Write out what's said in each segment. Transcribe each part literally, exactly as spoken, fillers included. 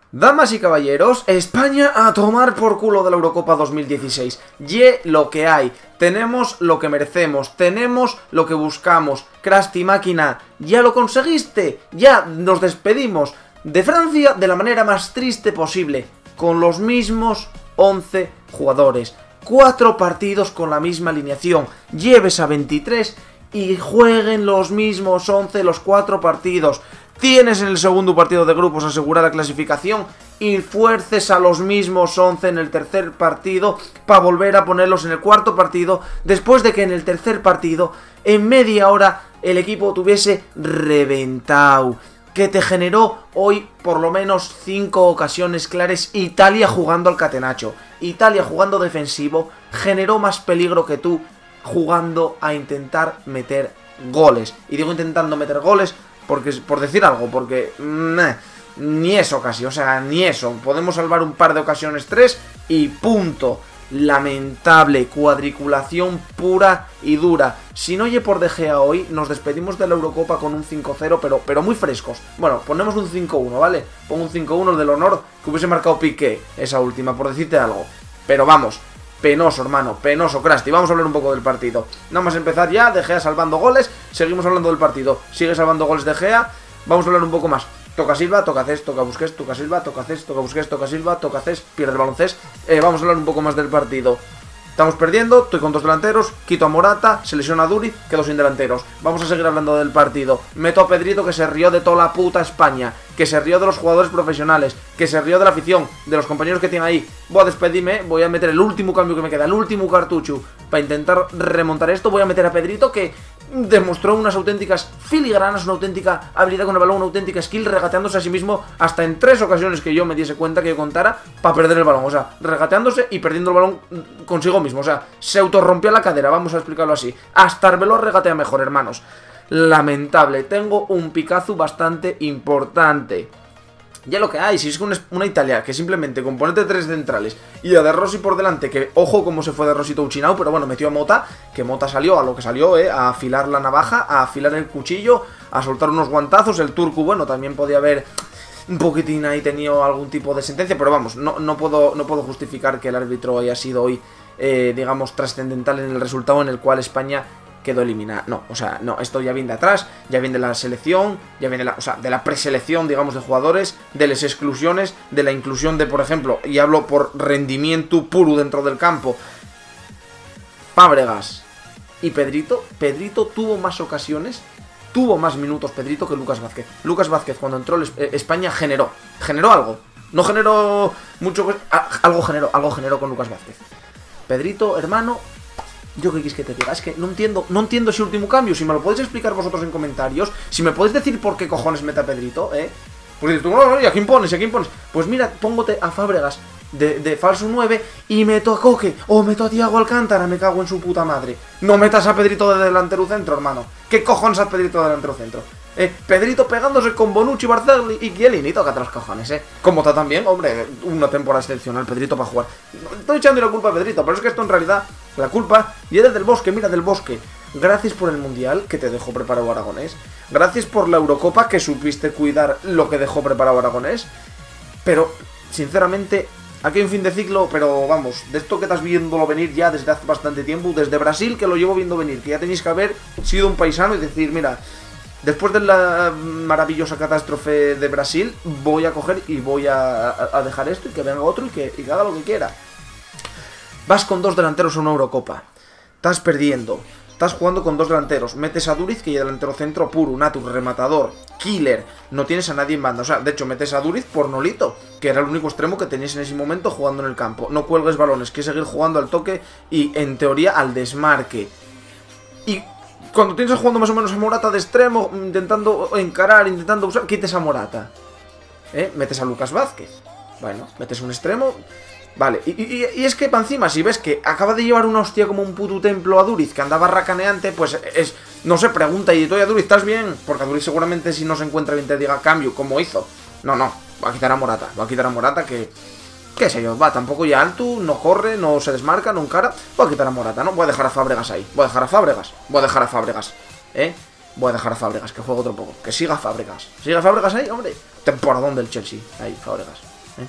Damas y caballeros, España a tomar por culo de la Eurocopa dos mil dieciséis. Ye lo que hay. Tenemos lo que merecemos. Tenemos lo que buscamos. Krusty máquina, ya lo conseguiste. Ya nos despedimos de Francia de la manera más triste posible. Con los mismos once jugadores. Cuatro partidos con la misma alineación. Lleves a veintitrés y jueguen los mismos once los cuatro partidos. Tienes en el segundo partido de grupos asegurada la clasificación y fuerces a los mismos once en el tercer partido para volver a ponerlos en el cuarto partido, después de que en el tercer partido, en media hora, el equipo tuviese reventado. Que te generó hoy por lo menos cinco ocasiones claras. Italia jugando al catenacho, Italia jugando defensivo, generó más peligro que tú jugando a intentar meter goles. Y digo intentando meter goles porque, por decir algo, porque meh, ni eso casi, o sea, ni eso. Podemos salvar un par de ocasiones, tres y punto. Lamentable, cuadriculación pura y dura. Si no oye por De Gea hoy, nos despedimos de la Eurocopa con un cinco cero, pero, pero muy frescos. Bueno, ponemos un cinco uno, ¿vale? Pongo un cinco uno, el del honor, que hubiese marcado Piqué, esa última, por decirte algo. Pero vamos, penoso, hermano, penoso, Krusty. Vamos a hablar un poco del partido. Nada más empezar ya, De Gea salvando goles. Seguimos hablando del partido. Sigue salvando goles De Gea. Vamos a hablar un poco más. Toca Silva, toca Cés, toca Busquets, toca Silva, toca Cés, toca Busquets, toca Silva, toca Cés, pierde el balón Cés. Eh, vamos a hablar un poco más del partido. Estamos perdiendo, estoy con dos delanteros, quito a Morata, se lesiona a Duriz, quedo sin delanteros. Vamos a seguir hablando del partido. Meto a Pedrito, que se rió de toda la puta España, que se rió de los jugadores profesionales, que se rió de la afición, de los compañeros que tiene ahí. Voy a despedirme, voy a meter el último cambio que me queda, el último cartucho, para intentar remontar esto. Voy a meter a Pedrito, que demostró unas auténticas filigranas, una auténtica habilidad con el balón, una auténtica skill, regateándose a sí mismo hasta en tres ocasiones que yo me diese cuenta, que yo contara, para perder el balón. O sea, regateándose y perdiendo el balón consigo mismo. O sea, se autorrompió la cadera, vamos a explicarlo así. Hasta Arbeloa regatea mejor, hermanos. Lamentable, tengo un Picazo bastante importante. Ya lo que hay, si es una, una Italia que simplemente componente de tres centrales y a De Rossi por delante, que ojo cómo se fue De Rossi Touchinao, pero bueno, metió a Mota, que Mota salió a lo que salió, eh, a afilar la navaja, a afilar el cuchillo, a soltar unos guantazos. El turco, bueno, también podía haber un poquitín ahí tenido algún tipo de sentencia, pero vamos, no, no, puedo, no puedo justificar que el árbitro haya sido hoy, eh, digamos, trascendental en el resultado en el cual España quedó eliminada. No, o sea, no, esto ya viene de atrás, ya viene de la selección, ya viene de la, o sea, de la preselección, digamos, de jugadores, de las exclusiones, de la inclusión de, por ejemplo, y hablo por rendimiento puro dentro del campo, Fábregas y Pedrito. Pedrito tuvo más ocasiones, tuvo más minutos Pedrito que Lucas Vázquez. Lucas Vázquez cuando entró España generó, generó algo, no generó mucho, algo generó, algo generó con Lucas Vázquez. Pedrito, hermano, yo qué quieres que te diga, es que no entiendo, no entiendo ese último cambio. Si me lo podéis explicar vosotros en comentarios, si me podéis decir por qué cojones mete a Pedrito, eh. Pues dices tú, no, no, ¿y a quién pones? ¿Y a quién pones? Pues mira, póngote a Fábregas de, de falso nueve y meto a Coque o meto a Thiago Alcántara, me cago en su puta madre. No metas a Pedrito de delantero centro, hermano. ¿Qué cojones a Pedrito de delantero centro? Eh, Pedrito pegándose con Bonucci, Barzagli y Chiellini, tócate los cojones, eh. Como está también, hombre, una temporada excepcional Pedrito para jugar. Estoy echando la culpa a Pedrito, pero es que esto en realidad, la culpa viene del Bosque, mira, del Bosque. Gracias por el Mundial que te dejó preparado Aragonés. Gracias por la Eurocopa que supiste cuidar lo que dejó preparado Aragonés. Pero, sinceramente, aquí hay un fin de ciclo, pero vamos, de esto que estás viéndolo venir ya desde hace bastante tiempo, desde Brasil que lo llevo viendo venir, que ya tenéis que haber sido un paisano y decir, mira, después de la maravillosa catástrofe de Brasil, voy a coger y voy a, a, a dejar esto y que venga otro y que, y que haga lo que quiera. Vas con dos delanteros a una Eurocopa, estás perdiendo, estás jugando con dos delanteros, metes a Duriz, que ya delantero centro puro, natur, rematador, killer, no tienes a nadie en banda. O sea, de hecho metes a Duriz por Nolito, que era el único extremo que tenías en ese momento jugando en el campo. No cuelgues balones, que seguir jugando al toque y en teoría al desmarque. Y cuando tienes jugando más o menos a Morata de extremo, intentando encarar, intentando usar, quites a Morata, ¿eh? Metes a Lucas Vázquez. Bueno, metes un extremo, vale. Y, y, y es que para encima, si ves que acaba de llevar una hostia como un puto templo a Duriz, que andaba racaneante, pues es, no sé, pregunta y oye, Duriz, ¿estás bien? Porque a Duriz seguramente si no se encuentra bien te diga cambio, como hizo. No, no, va a quitar a Morata, va a quitar a Morata que... qué sé yo, va, tampoco ya alto, no corre, no se desmarca, no encara. Voy a quitar a Morata, ¿no? Voy a dejar a Fábregas ahí. Voy a dejar a Fábregas. Voy a dejar a Fábregas. ¿Eh? Voy a dejar a Fábregas, que juegue otro poco. Que siga Fábregas. Siga Fábregas ahí, hombre. Temporadón del Chelsea. Ahí, Fábregas. ¿eh?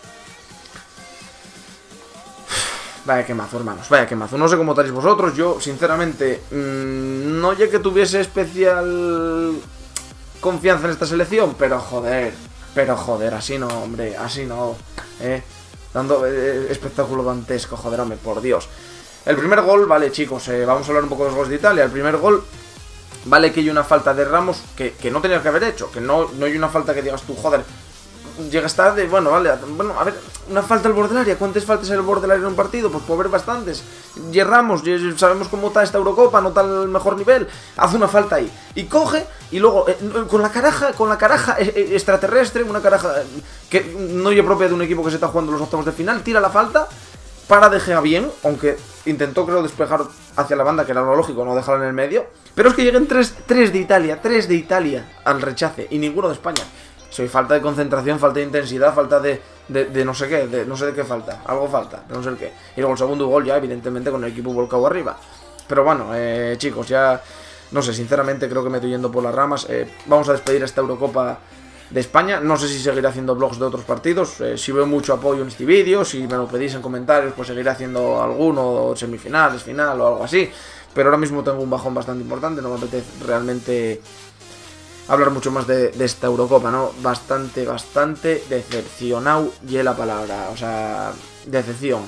Vaya quemazo, hermanos, vaya quemazo. No sé cómo estaréis vosotros. Yo, sinceramente, mmm, no ya que tuviese especial confianza en esta selección, pero joder, pero joder, así no, hombre, así no, eh. Dando eh, espectáculo dantesco, joder, hombre, por Dios. El primer gol, vale, chicos, eh, vamos a hablar un poco de los goles de Italia. El primer gol, vale que hay una falta de Ramos que, que no tenías que haber hecho, que no, no hay una falta que digas tú, joder, llegas tarde, bueno, vale, bueno, a ver, una falta al borde del área. ¿Cuántas faltas hay al borde del área en un partido? Pues puede haber bastantes. Y Ramos, sabemos cómo está esta Eurocopa, no está al mejor nivel, hace una falta ahí. Y coge, y luego, eh, con la caraja, con la caraja eh, extraterrestre, una caraja que no es propia de un equipo que se está jugando los octavos de final, tira la falta, para De Gea bien, aunque intentó, creo, despejar hacia la banda, que era lo lógico, no dejarla en el medio. Pero es que lleguen tres, tres de Italia, tres de Italia al rechace, y ninguno de España. Soy falta de concentración, falta de intensidad, falta de, de, de no sé qué, de no sé de qué falta, algo falta, de no sé el qué. Y luego el segundo gol ya, evidentemente, con el equipo volcado arriba. Pero bueno, eh, chicos, ya, no sé, sinceramente creo que me estoy yendo por las ramas. Eh, vamos a despedir esta Eurocopa de España. No sé si seguiré haciendo vlogs de otros partidos, eh, si veo mucho apoyo en este vídeo, si me lo pedís en comentarios, pues seguiré haciendo alguno, semifinales, final o algo así. Pero ahora mismo tengo un bajón bastante importante, no me apetece realmente hablar mucho más de, de esta Eurocopa, ¿no? Bastante, bastante decepcionado y es la palabra, o sea, decepción.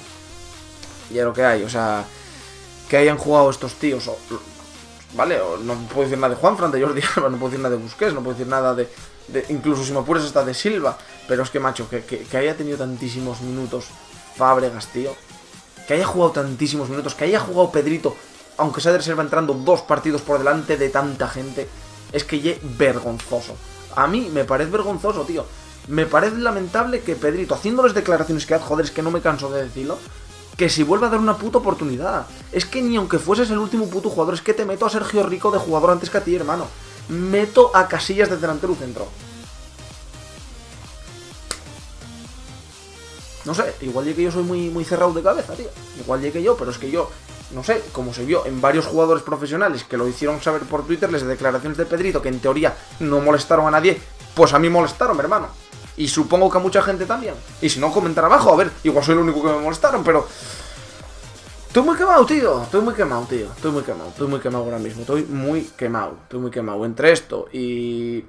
Y es lo que hay, o sea, que hayan jugado estos tíos, o, ¿vale? O no puedo decir nada de Juanfran, de Jordi Alba, no puedo decir nada de Busquets, no puedo decir nada de, de incluso si me apuras hasta de Silva, pero es que, macho, que, que, que haya tenido tantísimos minutos Fábregas, tío, que haya jugado tantísimos minutos, que haya jugado Pedrito, aunque sea de reserva entrando dos partidos por delante de tanta gente. Es que ye vergonzoso. A mí me parece vergonzoso, tío. Me parece lamentable que Pedrito, haciéndoles declaraciones que, joder, es que no me canso de decirlo, que si vuelva a dar una puta oportunidad. Es que ni aunque fueses el último puto jugador, es que te meto a Sergio Rico de jugador antes que a ti, hermano. Meto a Casillas de delantero centro. No sé, igual llegué yo soy muy, muy cerrado de cabeza, tío. Igual llegué yo, pero es que yo... No sé, como se vio en varios jugadores profesionales que lo hicieron saber por Twitter, les de declaraciones de Pedrito que en teoría no molestaron a nadie, pues a mí molestaron, mi hermano. Y supongo que a mucha gente también. Y si no, comentar abajo, a ver, igual soy el único que me molestaron, pero... Estoy muy quemado, tío, estoy muy quemado, tío, estoy muy quemado, estoy muy quemado ahora mismo, estoy muy quemado, estoy muy quemado. Entre esto y...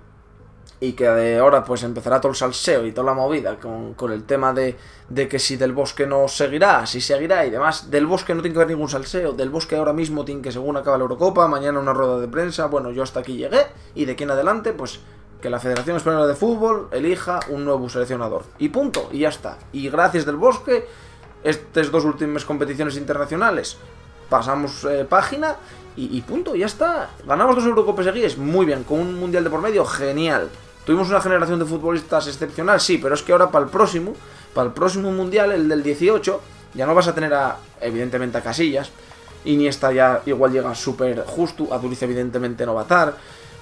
Y que de ahora pues empezará todo el salseo y toda la movida con, con el tema de, de que si Del Bosque no seguirá, si seguirá y demás. Del Bosque no tiene que haber ningún salseo. Del Bosque ahora mismo tiene que, según acaba la Eurocopa, mañana una rueda de prensa. Bueno, yo hasta aquí llegué y de aquí en adelante pues que la Federación Española de Fútbol elija un nuevo seleccionador. Y punto, y ya está. Y gracias Del Bosque, estas dos últimas competiciones internacionales pasamos eh, página y, y punto, y ya está. Ganamos dos Eurocopas seguidas, muy bien, con un Mundial de por medio, genial. Tuvimos una generación de futbolistas excepcional, sí, pero es que ahora para el próximo, para el próximo Mundial, el del dieciocho, ya no vas a tener a, evidentemente, a Casillas. Iniesta ya igual llega súper justo, a Duriz evidentemente no va a estar.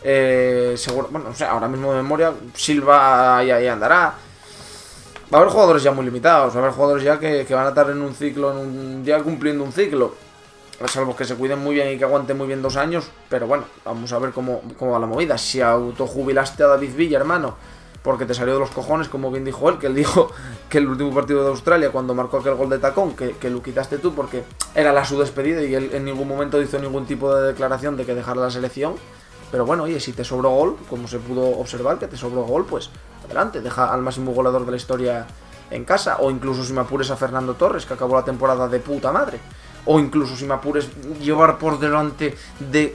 Eh, seguro, bueno, o sea, ahora mismo de memoria, Silva ya, ya andará. Va a haber jugadores ya muy limitados, va a haber jugadores ya que, que van a estar en un ciclo, en un, ya cumpliendo un ciclo. Salvo que se cuiden muy bien y que aguanten muy bien dos años. Pero bueno, vamos a ver cómo, cómo va la movida. Si autojubilaste a David Villa, hermano, porque te salió de los cojones, como bien dijo él, que él dijo que el último partido de Australia, cuando marcó aquel gol de tacón, que, que lo quitaste tú porque era la su despedida y él en ningún momento hizo ningún tipo de declaración de que dejara la selección. Pero bueno, oye, si te sobró gol, como se pudo observar que te sobró gol, pues adelante, deja al máximo goleador de la historia en casa. O incluso si me apures a Fernando Torres, que acabó la temporada de puta madre. O incluso si me apures llevar por delante de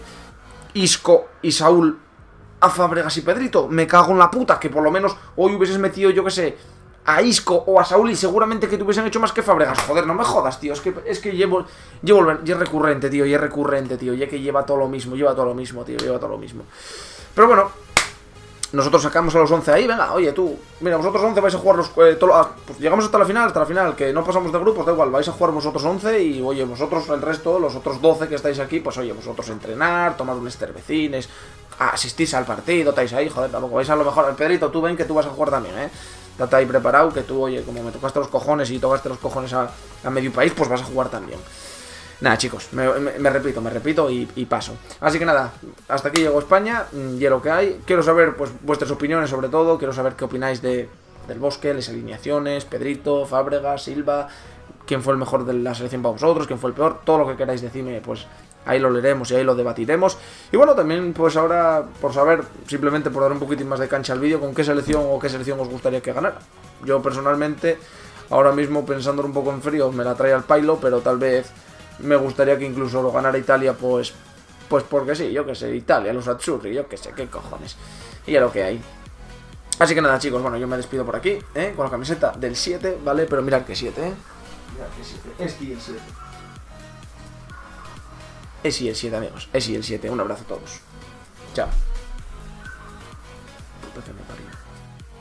Isco y Saúl a Fábregas y Pedrito. Me cago en la puta, que por lo menos hoy hubieses metido, yo que sé, a Isco o a Saúl y seguramente que te hubiesen hecho más que Fábregas. Joder, no me jodas, tío. Es que, es que llevo, llevo, y es recurrente, tío, y es recurrente, tío. Ya que lleva todo lo mismo, lleva todo lo mismo, tío, lleva todo lo mismo. Pero bueno, nosotros sacamos a los once ahí, venga, oye tú, mira, vosotros once vais a jugar los... Eh, todo, ah, pues llegamos hasta la final, hasta la final, que no pasamos de grupos, da igual, vais a jugar vosotros once y, oye, vosotros el resto, los otros doce que estáis aquí, pues oye, vosotros entrenar, tomar unos cervecines, asistís al partido, estáis ahí, joder, tampoco vais a lo mejor. Pedrito, tú ven que tú vas a jugar también, eh, estate ahí preparado, que tú, oye, como me tocaste los cojones y tocaste los cojones a, a medio país, pues vas a jugar también. Nada, chicos, me, me, me repito, me repito y, y paso. Así que nada, hasta aquí llegó España, y lo que hay. Quiero saber, pues, vuestras opiniones sobre todo. Quiero saber qué opináis de, del Bosque, las alineaciones, Pedrito, Fábregas, Silva, quién fue el mejor de la selección para vosotros, quién fue el peor, todo lo que queráis decirme, pues ahí lo leeremos y ahí lo debatiremos. Y bueno, también pues ahora, por saber, simplemente por dar un poquitín más de cancha al vídeo, con qué selección o qué selección os gustaría que ganara. Yo personalmente, ahora mismo pensándolo un poco en frío, me la trae al pailo, pero tal vez me gustaría que incluso lo ganara Italia, pues pues porque sí, yo que sé, Italia, los Azzurri, yo que sé, qué cojones. Y es lo que hay. Así que nada, chicos, bueno, yo me despido por aquí, ¿eh? Con la camiseta del siete, ¿vale? Pero mirad que siete, ¿eh? Mirad que siete, es y el siete. Es y el siete, amigos, es y el siete. Un abrazo a todos. Chao.